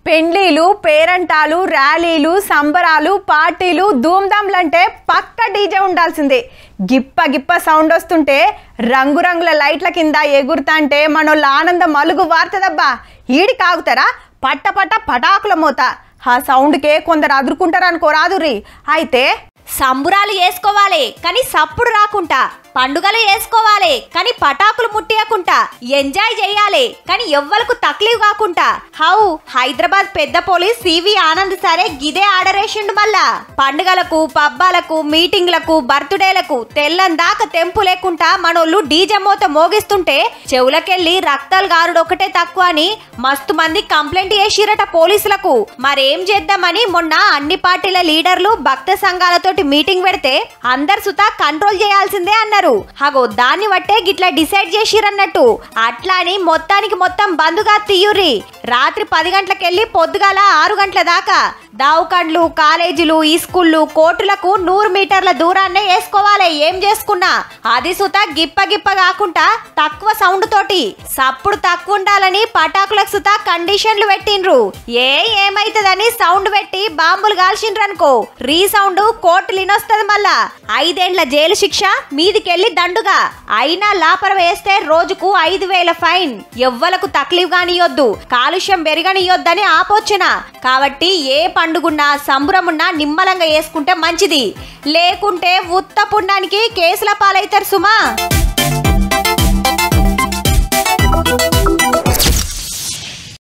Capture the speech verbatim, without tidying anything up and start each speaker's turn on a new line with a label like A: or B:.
A: పెండ్లీలు, పేరంటాలు, ర్యాలీలు, సంబరాలు, పార్టీలు, ధూమ్ధాంలంటే పక్క డీజే ఉండాల్సిందే. గిప్ప గిప్ప సౌండ్ వస్తుంటే రంగురంగుల లైట్ల కింద ఎగురుతాంటే మనోళ్ళ ఆనందం అలుగు వార్తదబ్బా. ఈడి కాగుతారా పట్ట పట్ట పటాకుల మోత. ఆ సౌండ్కే కొందరు అదురుకుంటారు అనుకో రాదుర్రి. అయితే
B: సంబురాలు చేసుకోవాలి కానీ సప్పుడు రాకుండా, పండుగలు చేసుకోవాలి కానీ పటాకులు ముట్టియకుండా, ఎంజాయ్ చేయాలి కానీ ఎవ్వలకు తక్లీఫ్ కాకుండా. హౌ హైదరాబాద్ పెద్ద పోలీస్ సివి ఆనంద్ సరే గిదే ఆర్డర్ వేసిండు. మళ్ళా పండుగలకు, పబ్బాలకు, మీటింగ్లకు, బర్త్డేలకు తెల్లని దాకా తెంపు లేకుండా మనోళ్ళు డీజే మోత మోగిస్తుంటే చెవులకెళ్ళి రక్తాలు గారుడు ఒకటే తక్కువ అని మస్తు మంది కంప్లైంట్ చేసిరట పోలీసులకు. మరేం చేద్దామని మొన్న అన్ని పార్టీల లీడర్లు, భక్త సంఘాలతోటి మీటింగ్ పెడితే అందరు సుతా కంట్రోల్ చేయాల్సిందే అన్నారు. హగో దాన్ని బట్టే గిట్లా డిసైడ్ చేసిరన్నట్టు. అట్లా అని మొత్తానికి మొత్తం బందుగా తీయుర్రి. రాత్రి పది గంటలకెళ్ళి పొద్దుగాల ఆరు గంటల దాకా దావుకండ్లు, కాలేజీలు, ఈ స్కూళ్ళు, కోర్టులకు నూరు మీటర్ల దూరాన్నే వేసుకోవాలి. ఏం చేసుకున్నా అది సుతా గిప్ప గిప్ప కాకుండా తక్కువ సౌండ్ తోటి, సప్పుడు తక్కువ ఉండాలని పటాకులకు సుతా కండిషన్లు పెట్టిండ్రు. ఏ ఏమైతుందని సౌండ్ పెట్టి బాంబులు కాల్చిండ్రనుకో రీ సౌండ్ కోర్టులు ఇనొస్తుంది. మళ్ళా ఐదేండ్ల జైలు శిక్ష మీదికెళ్ళి దండుగా. అయినా లాపర వేస్తే రోజుకు ఐదు వేల ఫైన్. ఎవ్వలకు తక్లీఫ్ గానియొద్దు, కాలుష్యం పెరగనియొద్దని ఆపోచన. కాబట్టి ఏ పండుగున్నా సంబురమున్నా నిమ్మలంగా వేసుకుంటే మంచిది. లేకుంటే ఉత్త పుండానికి కేసుల పాలైతారు సుమా.